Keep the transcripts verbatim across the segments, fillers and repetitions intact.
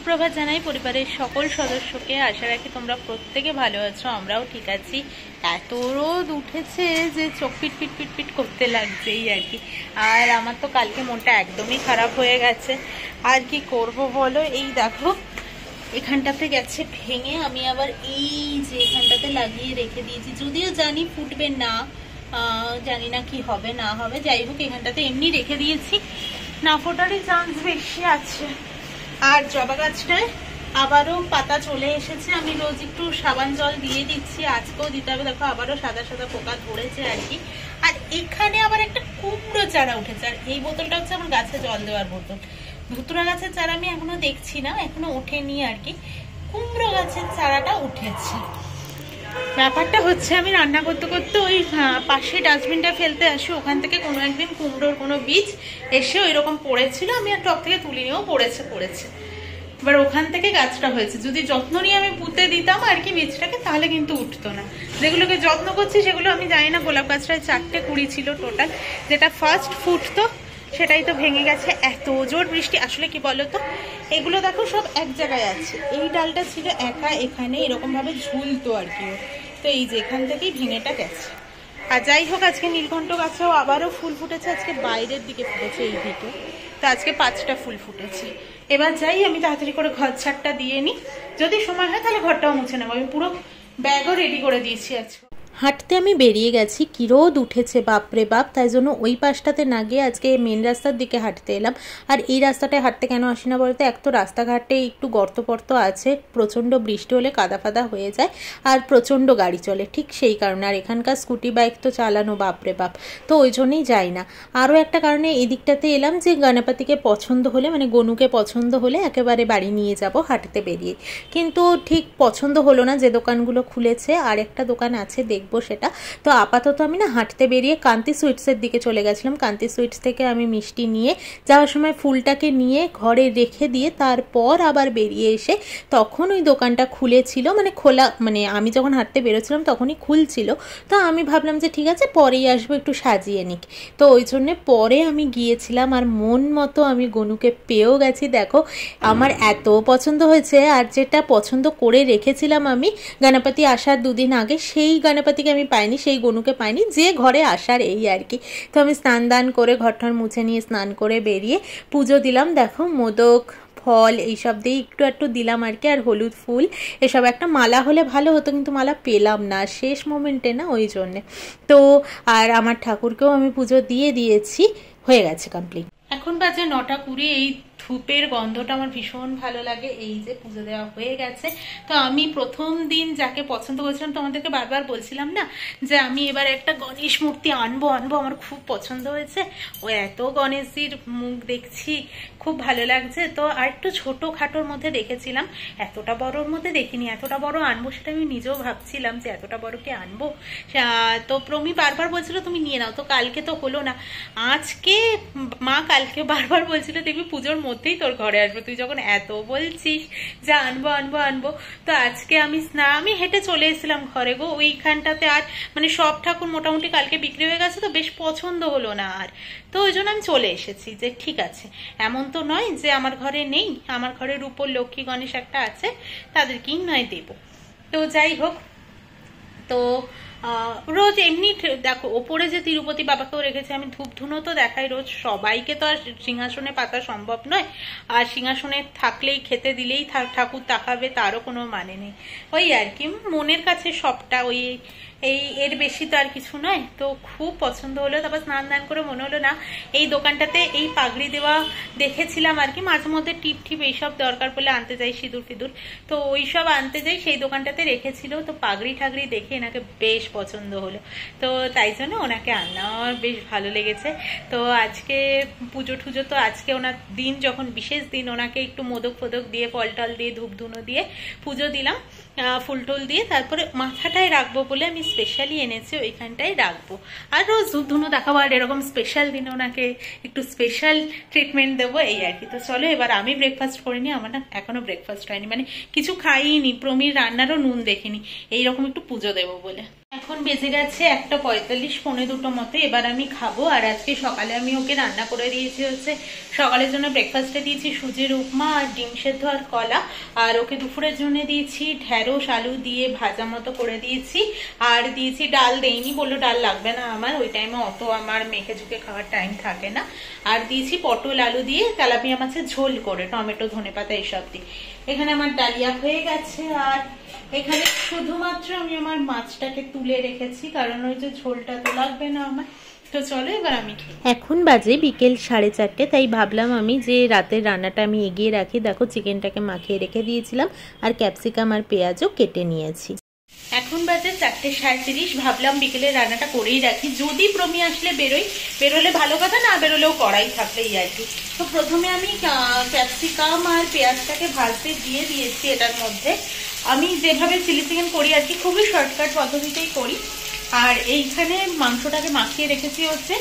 সুপ্রভাত জানাই পরিবারের সকল সদস্যকে। আশা রাখি তোমরা প্রত্যেকে ভালো আছো, আমরাও ঠিক আছি। এত রোদ উঠেছে যে চোখ পিট পিট পিট পিট করতে লাগছে এই আর কি। আর আমার তো কালকে মনটা একদমই খারাপ হয়ে গেছে। আর কি করব বলো, এই দেখো এখানটাতে গেছে ভেঙে, আমি আবার এই যে এখানটাতে লাগিয়ে রেখে দিয়েছি। যদিও জানি ফুটবে না, জানি না কি হবে না হবে, যাই হোক এখানটাতে এমনি রেখে দিয়েছি, না ফোটারই চান্স বেশি আছে। আর জবা গাছটায় আবারও পাতা চলে এসেছে, আমি রোজ একটু সাবান জল দিয়ে দিচ্ছি, আজকেও দিতে হবে। দেখো আবারও সাদা সাদা পোকা ধরেছে আর কি। আর এখানে আবার একটা কুমড়ো চারা উঠেছে, আর এই বোতলটা হচ্ছে আমার গাছে জল দেওয়ার বোতল। ধুতুরা গাছের চারা আমি এখনো দেখছি না, এখনো ওঠেনি আর কি। কুমড়ো গাছের চারাটা উঠেছে। ব্যাপারটা হচ্ছে আমি রান্না করতে করতে ওই পাশে ডাস্টবিনটা ফেলতে আসি, ওখান থেকে কোনো একদিন কুমড়োর কোনো বীজ এসে ওই রকম পড়েছিল, আমি আর টপ থেকে তুলে নিয়েও পড়েছে পড়েছে এবার ওখান থেকে গাছটা হয়েছে। যদি যত্ন নিয়ে আমি পুঁতে দিতাম আর কি বীজটাকে, তাহলে কিন্তু উঠতো না। যেগুলোকে যত্ন করছি সেগুলো আমি জানি না। গোলাপ গাছটায় চারটে কুড়ি ছিল টোটাল, যেটা ফার্স্ট ফুটতো সেটাই তো ভেঙে গেছে। এত জোর বৃষ্টি, আসলে কি বলতো, এগুলো দেখো সব এক জায়গায় আছে। এই ডালটা ছিল একা এখানে, এরকম ভাবে ঝুলতো আর কি, তো এই যে এখান থেকেই ভেঙেটা গেছে। আর যাই হোক আজকে নীলকণ্ঠ গাছেও আবারও ফুল ফুটেছে, আজকে বাইরের দিকে ফুটেছে এই দিকে, তো আজকে পাঁচটা ফুল ফুটেছে। এবার যাই আমি তাড়াতাড়ি করে ঘর ছাড়টা দিয়ে নিই, যদি সময় হয় তাহলে ঘরটাও মুছে নেবো। আমি পুরো ব্যাগও রেডি করে দিয়েছি আজকে। হাঁটতে আমি বেরিয়ে গেছি, কি রোদ উঠেছে বাপরে বাপ, তাই জন্য ওই পাশটাতে না গিয়ে আজকে মেন রাস্তার দিকে হাঁটতে এলাম। আর এই রাস্তাটায় হাঁটতে কেন আসি না বলতে, এক তো রাস্তাঘাটে একটু গর্ত পর্ত আছে, প্রচণ্ড বৃষ্টি হলে কাদা ফাদা হয়ে যায়, আর প্রচণ্ড গাড়ি চলে, ঠিক সেই কারণে। আর এখানকার স্কুটি বাইক তো চালানো বাপরে বাপ, তো ওই জন্যই যাই না। আরও একটা কারণে এই দিকটাতে এলাম যে গণপতিকে পছন্দ হলে, মানে গনুকে পছন্দ হলে একেবারে বাড়ি নিয়ে যাব হাঁটতে বেরিয়ে। কিন্তু ঠিক পছন্দ হলো না, যে দোকানগুলো খুলেছে আর একটা দোকান আছে দেখবো সেটা। তো আপাতত আমি না হাঁটতে বেরিয়ে কান্তি সুইটসের দিকে চলে গেছিলাম। কান্তি সুইটস থেকে আমি মিষ্টি নিয়ে যাওয়ার সময় ফুলটাকে নিয়ে ঘরে রেখে দিয়ে তারপর আবার বেরিয়ে এসে তখন ওই দোকানটা খুলেছিল, মানে খোলা, মানে আমি যখন হাঁটতে বেরোছিলাম তখনই খুলছিল। তো আমি ভাবলাম যে ঠিক আছে পরেই আসবো, একটু সাজিয়ে নিক। তো ওই জন্যে পরে আমি গিয়েছিলাম, আর মন মতো আমি গনুকে পেয়েও গেছি। দেখো আমার এত পছন্দ হয়েছে, আর যেটা পছন্দ করে রেখেছিলাম আমি গণপতি আসার দুদিন আগে, সেই গণপতি আমি পাইনি, সেই গনুকে পাইনি, যে ঘরে আসার এই আর কি। তো আমি স্নান দান করে ঘরটার মুছে নিয়ে স্নান করে বেরিয়ে পুজো দিলাম। দেখো মোদক ফল এইসব দিয়ে একটু একটু দিলাম আর কি, আর হলুদ ফুল এসব। একটা মালা হলে ভালো হতো, কিন্তু মালা পেলাম না শেষ মোমেন্টে, না ওই জন্যে। তো আর আমার ঠাকুরকেও আমি পুজো দিয়ে দিয়েছি, হয়ে গেছে কমপ্লিট। এখন বাজে নটা কুড়ি। এই ধূপের গন্ধটা আমার ভীষণ ভালো লাগে। এই যে পুজো দেওয়া হয়ে গেছে। তো আমি প্রথম দিন যাকে পছন্দ করেছিলাম, তোমাদেরকে বারবার বলছিলাম না যে আমি এবার একটা গণেশ মূর্তি আনবো আনবো, আমার খুব পছন্দ হয়েছে। ও এত গণেশজির মুখ দেখছি, খুব ভালো লাগছে। তো আর একটু ছোটো খাটোর মধ্যে দেখেছিলাম, এতটা বড়োর মধ্যে দেখিনি। এতটা বড় আনবো সেটা আমি নিজেও ভাবছিলাম যে এতটা বড় কি আনবো। তো প্রমি বারবার বলছিল তুমি নিয়ে নাও, তো কালকে তো হলো না। আজকে মা কালকে বারবার বলছিল দেখবি পুজোর মধ্যেই তোর ঘরে আসবো, তুই যখন এত বলছিস যে আনবো আনবো আনবো। তো আজকে আমি স্না আমি হেঁটে চলে এসেছিলাম ঘরে গো, ওইখানটাতে আর মানে সব ঠাকুর মোটামুটি কালকে বিক্রি হয়ে গেছে, তো বেশ পছন্দ হলো না আর। তো ওই জন্য আমি চলে এসেছি যে ঠিক আছে, এমন তো নয় যে আমার ঘরে নেই, আমার ঘরে রূপোর লক্ষ্মী গণেশ একটা আছে, তাদেরকেই নয় দেব। তো যাই হোক, তো রোজ এমনি দেখো ওপরে যে তিরুপতি বাবাকেও রেখেছে, আমি ধূপ ধুনো তো দেখাই রোজ, সবাইকে তো আর সিংহাসনে পাতা সম্ভব নয়। আর সিংহাসনে থাকলেই খেতে দিলেই ঠাকুর তাকাবে তারও কোনো মানে নেই। ওই আর কি মনের কাছে সবটা, ওই এই এর বেশি তো আর কিছু নয়। তো খুব পছন্দ হলো। তারপর স্নান দান করে মনে হলো না এই দোকানটাতে এই পাগড়ি দেওয়া দেখেছিলাম আর কি, মাঝে মধ্যে টিপ টিপ এইসব দরকার পড়লে আনতে যাই, সিঁদুর ফিঁদুর, তো ওইসব আনতে যাই, সেই দোকানটাতে রেখেছিল। তো পাগড়ি ঠাগড়ি দেখে এনাকে বেশ পছন্দ হলো, তো তাই জন্য ওনাকে আনা আমার বেশ ভালো লেগেছে। তো আজকে পুজো টুজো, তো আজকে ওনার দিন যখন বিশেষ দিন, ওনাকে একটু মোদক ফোদক দিয়ে ফল টল দিয়ে ধূপ ধুনো দিয়ে পুজো দিলাম, ফুল টুল দিয়ে। তারপরে মাথাটায় রাখবো বলে আমি স্পেশালি এনেছি, ওইখানটায় রাখবো। আর রোজ ধূপ ধুনো দেখাবো, আর এরকম স্পেশাল দিনে ওনাকে একটু স্পেশাল ট্রিটমেন্ট দেবো এই আর কি। তো চলো এবার আমি ব্রেকফাস্ট করিনি, আমার না এখনো ব্রেকফাস্ট হয়নি, মানে কিছু খাইনি, প্রমির রান্নারও নুন দেখিনি, এইরকম একটু পুজো দেবো বলে। এখন বেজে গেছে একটা পঁয়তাল্লিশ, পৌনে দুটো মতো। এবার আমি খাবো। আর আজকে সকালে আমি ওকে রান্না করে দিয়েছি হচ্ছে, সকালের জন্য ব্রেকফাস্টে দিয়েছি সুজির উপমা আর ডিম সেদ্ধ আর কলা। আর ওকে দুপুরের জন্য দিয়েছি ঢেঁড়স আলু দিয়ে ভাজা মতো করে দিয়েছি। আর দিয়েছি ডাল, দেইনি, বললো ডাল লাগবে না আমার, ওই টাইমে অত আমার মেখে ঝুঁকে খাওয়ার টাইম থাকে না। আর দিয়েছি পটল আলু দিয়ে তেলাপিয়া মাছের ঝোল করে, টমেটো ধনেপাতা এইসব দিয়ে। এখানে আমার ডালিয়া হয়ে গেছে। আর এখানে শুধুমাত্র আমি আমার মাছটাকে তুলে রেখেছি, কারণ ওই যে ঝোলটা তো লাগবে না আমার। তো চলো এবার আমি এখন বাজে বিকেল সাড়ে চারটে, তাই ভাবলাম আমি যে রাতের রান্নাটা আমি এগিয়ে রাখি। দেখো চিকেনটাকে মাখিয়ে রেখে দিয়েছিলাম আর ক্যাপসিকাম আর পেঁয়াজও কেটে নিয়েছি। এখন বাজে চারটে সাঁত্রিশ, ভাবলাম বিকেলে রান্নাটা করেই রাখি, যদি প্রমি আসলে বেরোই, বেরোলে ভালো কথা, না বেরোলেও কড়াই থাকলেই আর কি। তো প্রথমে আমি ক্যাপসিকাম আর পেঁয়াজটাকে ভাজতে দিয়ে দিয়েছি এটার মধ্যে। আমি যেভাবে চিলি চিকেন করি আর কি, খুবই শর্টকাট পদ্ধতিতেই করি। আর এইখানে মাংসটাকে মাখিয়ে রেখেছি হচ্ছে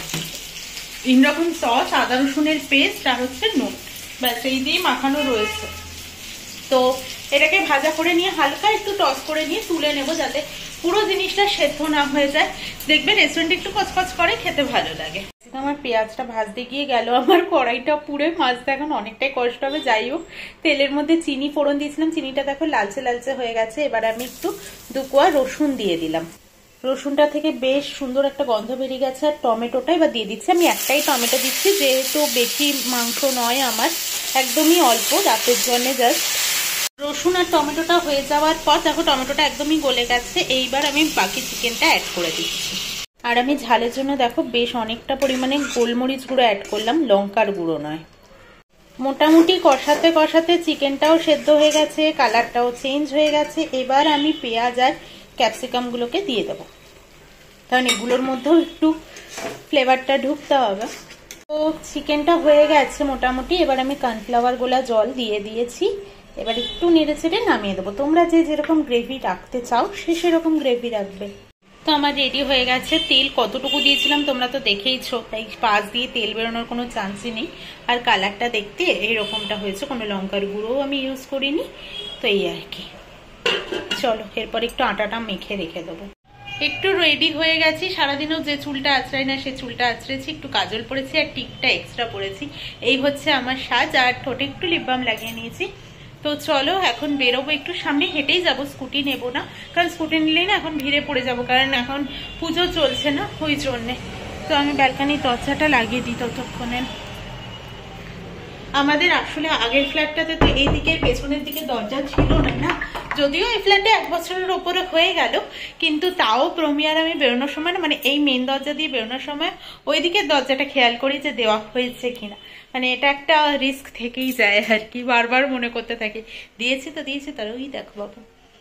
তিন রকম সস, আদা রসুনের পেস্ট আর হচ্ছে নুন, ব্যাস এই দিয়ে মাখানো রয়েছে। তো এটাকে ভাজা করে নিয়ে হালকা একটু টস করে নিয়ে তুলে নেব, যাতে পুরো জিনিসটা সেদ্ধ না হয়ে যায়। দেখবে রেস্টুরেন্টে একটু কচকচ করে, খেতে ভালো লাগে। আমার পেঁয়াজটা ভাজতে গিয়ে গেল আমার কড়াইটা পুড়ে, ভাজতে এখন অনেকটাই কষ্ট হবে। যাই হোক, তেলের মধ্যে চিনি ফোড়ন দিয়েছিলাম, চিনিটা দেখো লালচে লালচে হয়ে গেছে। এবার আমি একটু দু কোয়া রসুন দিয়ে দিলাম। রসুনটা থেকে বেশ সুন্দর একটা গন্ধ বেরিয়ে গেছে। আর টমেটোটা এবার দিয়ে দিচ্ছি। আমি একটাই টমেটো দিচ্ছি, যেহেতু বেশি মাংস নয় আমার, একদমই অল্প, রাতের জন্য জাস্ট। রসুন আর টমেটোটা হয়ে যাওয়ার পর দেখো টমেটোটা একদমই গলে গেছে। এইবার আমি বাকি চিকেনটা অ্যাড করে দিচ্ছি। আর আমি ঝালের জন্য দেখো বেশ অনেকটা পরিমাণে গোলমরিচ গুঁড়ো অ্যাড করলাম, লঙ্কার গুঁড়ো নয়। মোটামুটি কষাতে কষাতে চিকেনটাও সেদ্ধ হয়ে গেছে, কালারটাও চেঞ্জ হয়ে গেছে। এবার আমি পেঁয়াজ আর ক্যাপসিকাম গুলোকে দিয়ে দেবো, কারণ এগুলোর মধ্যেও একটু ফ্লেভারটা ঢুকতে হবে। তো চিকেনটা হয়ে গেছে মোটামুটি। এবার আমি কর্নফ্লাওয়ার গোলা জল দিয়ে দিয়েছি। এবার একটু নেড়ে চেড়ে নামিয়ে দেবো। তোমরা যে যেরকম গ্রেভি রাখতে চাও সে সেরকম গ্রেভি রাখবে। তো আমার রেডি হয়ে গেছে। তেল কতটুকু দিয়েছিলাম তোমরা তো দেখেইছো, তাই পাশ দিয়ে তেল বেরোনোর কোনো চান্সই নেই। আর কালারটা দেখতে এইরকমটা হয়েছে, কোনো লঙ্কার গুঁড়োও আমি ইউজ করিনি। তো এই আর কি। চলো এরপর একটু আটাটা মেখে রেখে দেবো। একটু রেডি হয়ে গেছি। সারাদিনও যে চুলটা আঁচড়াই না সে চুলটা আঁচড়েছি, একটু কাজল পরেছি আর টিকটা এক্সট্রা পরেছি। এই হচ্ছে আমার সাজ। আর ঠোঁটে একটু লিপ বাম লাগিয়ে নিয়েছি। তো চলো এখন বেরোবো, একটু সামনে হেঁটেই যাব, স্কুটি নেবো না, কারণ স্কুটি নিলেই না এখন ভিড়ে পড়ে যাব, কারণ এখন পুজো চলছে না, ওই জন্যে। তো আমি ব্যালকানির দরজাটা লাগিয়ে দিই ততক্ষণে। আমাদের আসলে আগের ফ্ল্যাটটাতে তো এই দিকের পেছনের দিকে দরজা ছিল না না, যদিও এই ফ্ল্যাটে এক বছরের ওপরে হয়ে গেল, কিন্তু তাও প্রমি আর আমি বেরোনোর সময় না, মানে এই মেন দরজা দিয়ে বেরোনোর সময় ওই দিকের দরজাটা খেয়াল করি যে দেওয়া হয়েছে কিনা। মানে এটা একটা রিস্ক থেকেই যায় আর কি, বারবার মনে করতে থাকি দিয়েছি তো দিয়েছি, তার ওই দেখো বাবু,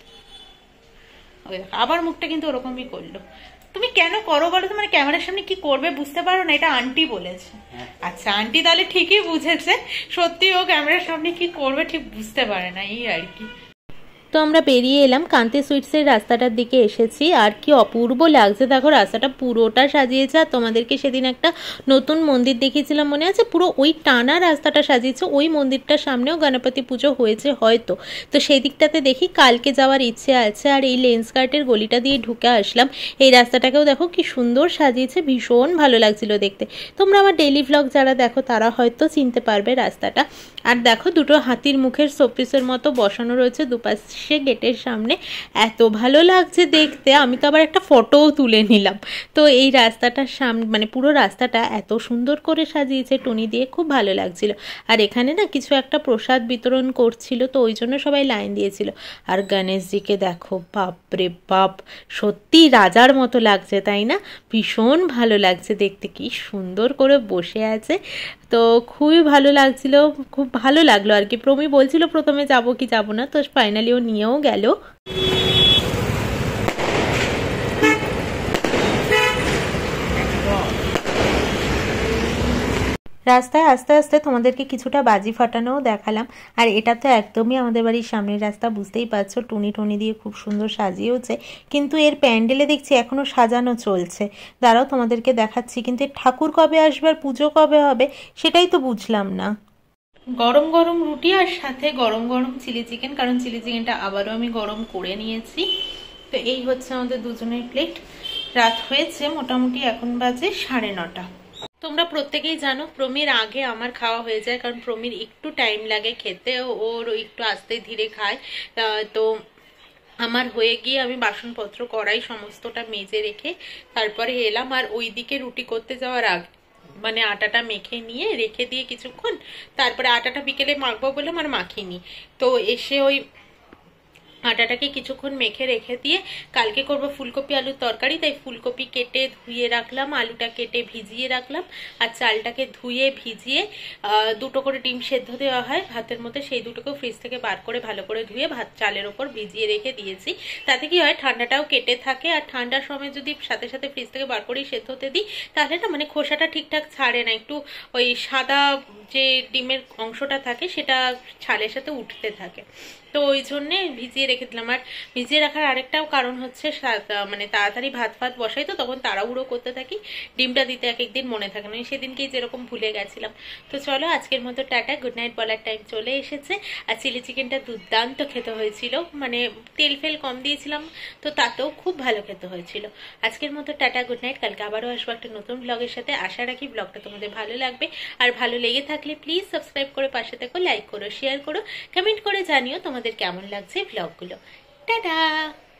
ওই দেখো আবার মুখটা কিন্তু ওরকমই করলো। তুমি কেন করো বলো তো? মানে ক্যামেরার সামনে কি করবে বুঝতে পারো না? এটা আন্টি বলেছে। আচ্ছা আন্টি তাহলে ঠিকই বুঝেছে, সত্যি ও ক্যামেরার সামনে কি করবে ঠিক বুঝতে পারে না, এই আর কি। তো আমরা বেরিয়ে এলাম, কান্তি সুইটসের রাস্তাটার দিকে এসেছি। আর কি অপূর্ব লাগছে দেখো, রাস্তাটা পুরোটা সাজিয়েছে। আর তোমাদেরকে সেদিন একটা নতুন মন্দির দেখিয়েছিলাম মনে আছে, পুরো ওই টানা রাস্তাটা সাজিয়েছে। ওই মন্দিরটার সামনেও গণপতি পুজো হয়েছে হয়তো, তো সেই দিকটাতে দেখি কালকে যাওয়ার ইচ্ছে আছে। আর এই লেন্সকার্টের গলিটা দিয়ে ঢুকে আসলাম। এই রাস্তাটাকেও দেখো কি সুন্দর সাজিয়েছে, ভীষণ ভালো লাগছিল দেখতে। তোমরা আমার ডেইলি ভ্লগ যারা দেখো তারা হয়তো চিনতে পারবে রাস্তাটা। আর দেখো দুটো হাতির মুখের শোপিসের মতো বসানো রয়েছে দুপাশে গেটের সামনে, এত ভালো লাগছে দেখতে। আমি তো আবার একটা ফটোও তুলে নিলাম। তো এই রাস্তাটার সামনে মানে পুরো রাস্তাটা এত সুন্দর করে সাজিয়েছে টুনি দিয়ে, খুব ভালো লাগছিল। আর এখানে না কিছু একটা প্রসাদ বিতরণ করছিল, তো ওই জন্য সবাই লাইন দিয়েছিল। আর গণেশজিকে দেখো, বাপরে বাপ, সত্যি রাজার মতো লাগছে তাই না? ভীষণ ভালো লাগছে দেখতে, কি সুন্দর করে বসে আছে। তো খুবই ভালো লাগছিল, খুব ভালো লাগলো আর কি। প্রমি বলছিল প্রথমে যাব কি যাব না, তো ফাইনালি ও নিয়েও গেল। রাস্তায় আস্তে আস্তে তোমাদেরকে কিছুটা বাজি ফাটানোও দেখালাম। আর এটা তো একদমই আমাদের বাড়ির সামনের রাস্তা, বুঝতেই পারছো, টুনি টুনি দিয়ে খুব সুন্দর সাজিয়েওছে। কিন্তু এর প্যান্ডেলে দেখছি এখনো সাজানো চলছে, দাঁড়াও তোমাদেরকে দেখাচ্ছি। কিন্তু ঠাকুর কবে আসবে আর পুজো কবে হবে সেটাই তো বুঝলাম না। গরম গরম রুটি আর সাথে গরম গরম চিলি চিকেন, কারণ চিলি চিকেনটা আবারও আমি গরম করে নিয়েছি। তো এই হচ্ছে আমাদের দুজনের প্লেট। রাত হয়েছে মোটামুটি, এখন বাজে সাড়ে নটা। তোমরা প্রত্যেকেই জানো প্রমির আগে আমার খাওয়া হয়ে যায়, কারণ প্রমির একটু টাইম লাগে খেতে, ওর একটু আস্তে ধীরে খায়। তো আমার হয়ে গিয়ে আমি বাসনপত্র কড়াই সমস্তটা মেজে রেখে তারপরে এলাম। আর ওইদিকে রুটি করতে যাওয়ার আগে মানে আটাটা মেখে নিয়ে রেখে দিয়ে কিছুক্ষণ, তারপরে আটাটা বিকেলে মাখবো বললাম আর মাখিনি। তো এসে ওই আটাটাকে কিছুক্ষণ মেখে রেখে দিয়ে কালকে করব ফুলকপি আলুর তরকারি, তাই ফুলকপি কেটে ধুয়ে রাখলাম, আলুটা কেটে ভিজিয়ে রাখলাম, আর চালটাকে ধুয়ে ভিজিয়ে দুটো করে ডিম সেদ্ধ দেওয়া হয় ভাতের মধ্যে, সেই দুটোকেও ফ্রিজ থেকে বার করে ভালো করে ধুয়ে ভাত চালের ওপর ভিজিয়ে রেখে দিয়েছি। তাতে কি হয় ঠান্ডাটাও কেটে থাকে, আর ঠান্ডার সময় যদি সাথে সাথে ফ্রিজ থেকে বার করেই সেদ্ধ হতে দিই তাহলে না মানে খোসাটা ঠিকঠাক ছাড়ে না, একটু ওই সাদা যে ডিমের অংশটা থাকে সেটা ছালের সাথে উঠতে থাকে। তো ওই জন্যে ভিজিয়ে রেখে দিলাম। আর ভিজিয়ে রাখার আরেকটাও কারণ হচ্ছে মানে তাড়াতাড়ি ভাত ফাত বসাই তো তখন তাড়াহুড়ো করতে থাকি, ডিমটা দিতে এক একদিন মনে থাকে না, সেদিনকেই যেরকম ভুলে গেছিলাম। তো চলো আজকের মতো টাটা, গুড নাইট বলার টাইম চলে এসেছে। আর চিলি চিকেনটা দুর্দান্ত খেতে হয়েছিল, মানে তেল ফেল কম দিয়েছিলাম তো তাতেও খুব ভালো খেতে হয়েছিল। আজকের মতো টাটা, গুড নাইট। কালকে আবারও আসবো একটা নতুন ব্লগের সাথে। আশা রাখি ব্লগটা তোমাদের ভালো লাগবে, আর ভালো লেগে থাকলে প্লিজ সাবস্ক্রাইব করে পাশে থেকো, লাইক করো, শেয়ার করো, কমেন্ট করে জানিও তোমাদের কেমন লাগছে ব্লগগুলো। টাটা।